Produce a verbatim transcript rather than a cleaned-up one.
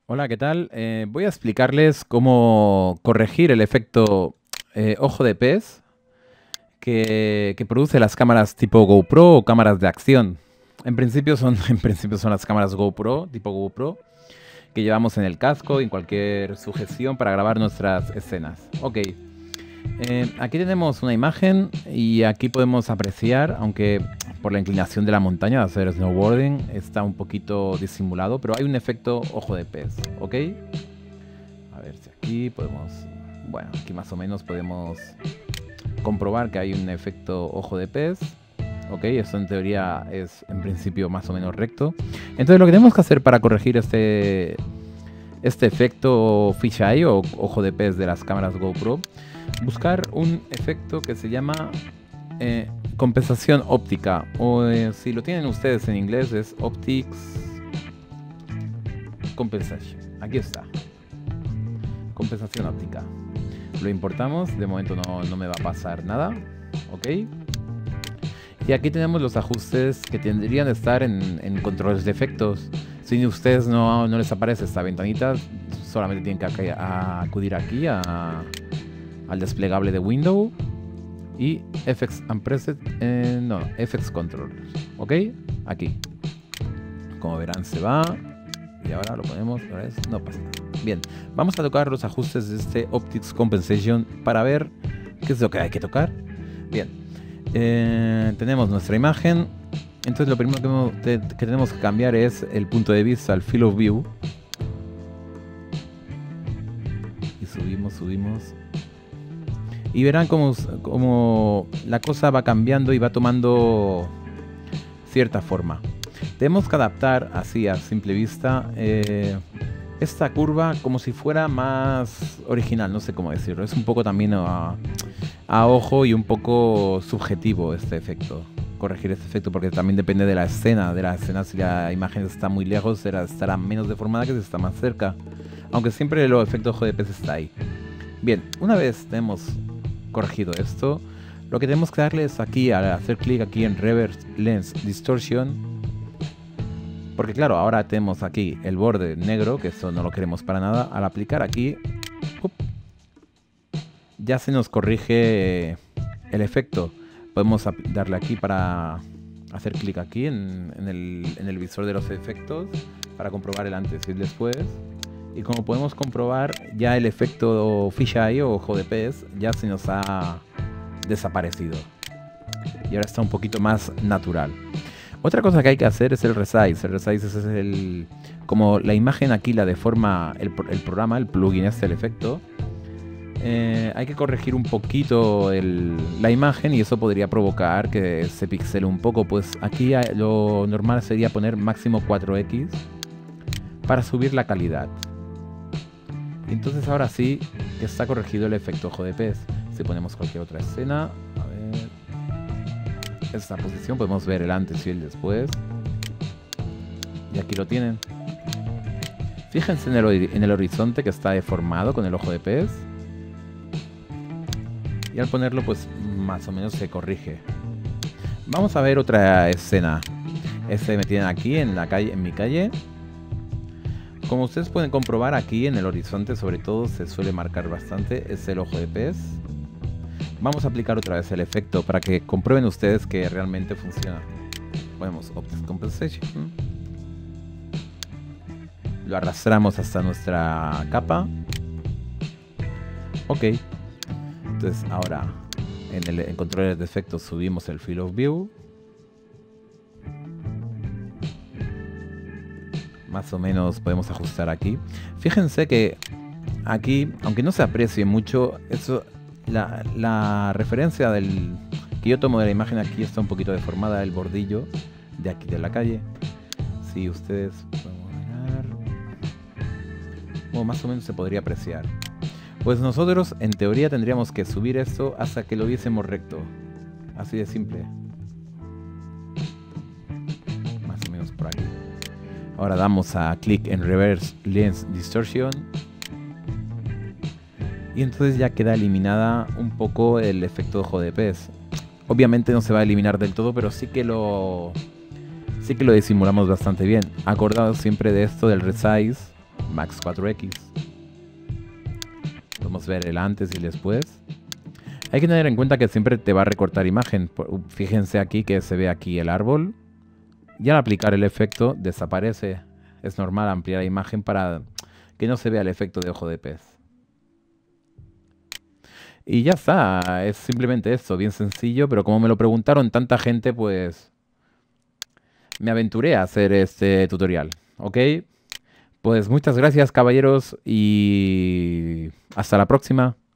Hola, ¿qué tal? Eh, voy a explicarles cómo corregir el efecto eh, ojo de pez que, que produce las cámaras tipo GoPro o cámaras de acción. En principio son, en principio son las cámaras GoPro, tipo GoPro, que llevamos en el casco y en cualquier sujeción para grabar nuestras escenas. Ok, eh, aquí tenemos una imagen y aquí podemos apreciar, aunque por la inclinación de la montaña de hacer snowboarding está un poquito disimulado, pero hay un efecto ojo de pez, ¿ok? A ver si aquí podemos... Bueno, aquí más o menos podemos comprobar que hay un efecto ojo de pez. Ok, esto en teoría es en principio más o menos recto. Entonces lo que tenemos que hacer para corregir este, este efecto fisheye o ojo de pez de las cámaras GoPro, buscar un efecto que se llama eh, compensación óptica, o eh, si lo tienen ustedes en inglés es Optics Compensation. Aquí está, compensación óptica. Lo importamos, de momento no, no me va a pasar nada, ok. Y aquí tenemos los ajustes que tendrían de estar en, en controles de efectos. Si a ustedes no, no les aparece esta ventanita, solamente tienen que acudir aquí a, al desplegable de Windows y F X and Preset, eh, no, F X Controllers, ok, aquí. Como verán se va y ahora lo ponemos, no pasa nada. Bien, vamos a tocar los ajustes de este Optics Compensation para ver qué es lo que hay que tocar. Bien, eh, tenemos nuestra imagen. Entonces lo primero que, que tenemos que cambiar es el punto de vista, el Field of View. Y subimos, subimos. Y verán cómo, cómo la cosa va cambiando y va tomando cierta forma. Tenemos que adaptar así a simple vista eh, esta curva como si fuera más original, no sé cómo decirlo. Es un poco también a, a ojo y un poco subjetivo este efecto. Corregir este efecto porque también depende de la escena. De la escena, si la imagen está muy lejos, estará menos deformada que si está más cerca. Aunque siempre el efecto ojo de pez está ahí. Bien, una vez tenemos corregido esto, lo que tenemos que darle es aquí, al hacer clic aquí en Reverse Lens Distortion. Porque claro, ahora tenemos aquí el borde negro, que eso no lo queremos para nada. Al aplicar aquí, up, ya se nos corrige el efecto. Podemos darle aquí para hacer clic aquí en, en, el, en el visor de los efectos para comprobar el antes y el después. Y como podemos comprobar, ya el efecto fisheye o ojo de pez ya se nos ha desaparecido. Y ahora está un poquito más natural. Otra cosa que hay que hacer es el resize. El resize es el, como la imagen aquí la deforma el, el programa, el plugin este, el efecto. Eh, hay que corregir un poquito el, la imagen y eso podría provocar que se pixele un poco. Pues aquí lo normal sería poner máximo cuatro equis para subir la calidad. Entonces ahora sí que está corregido el efecto ojo de pez. Si ponemos cualquier otra escena, a ver, esta posición podemos ver el antes y el después. Y aquí lo tienen. Fíjense en el, en el horizonte que está deformado con el ojo de pez. Y al ponerlo pues más o menos se corrige. Vamos a ver otra escena. Este me tienen aquí en la calle, en mi calle. Como ustedes pueden comprobar aquí en el horizonte sobre todo se suele marcar bastante, es el ojo de pez. Vamos a aplicar otra vez el efecto para que comprueben ustedes que realmente funciona. Ponemos Optics Compensation. Lo arrastramos hasta nuestra capa. Ok. Entonces ahora en el en controles de efectos subimos el Field of View. Más o menos podemos ajustar aquí. Fíjense que aquí, aunque no se aprecie mucho, eso, la, la referencia del que yo tomo de la imagen aquí está un poquito deformada, el bordillo de aquí de la calle. Si ustedes pueden mirar, bueno, más o menos se podría apreciar. Pues nosotros en teoría tendríamos que subir esto hasta que lo viésemos recto. Así de simple. Más o menos por aquí. Ahora damos a clic en Reverse Lens Distortion. Y entonces ya queda eliminada un poco el efecto ojo de pez. Obviamente no se va a eliminar del todo, pero sí que lo sí que lo disimulamos bastante bien. Acordaos siempre de esto del resize, Max cuatro X. Podemos ver el antes y el después. Hay que tener en cuenta que siempre te va a recortar imagen. Fíjense aquí que se ve aquí el árbol. Y al aplicar el efecto desaparece. Es normal ampliar la imagen para que no se vea el efecto de ojo de pez. Y ya está. Es simplemente eso. Bien sencillo. Pero como me lo preguntaron tanta gente, pues me aventuré a hacer este tutorial. ¿Ok? Pues muchas gracias, caballeros. Y hasta la próxima.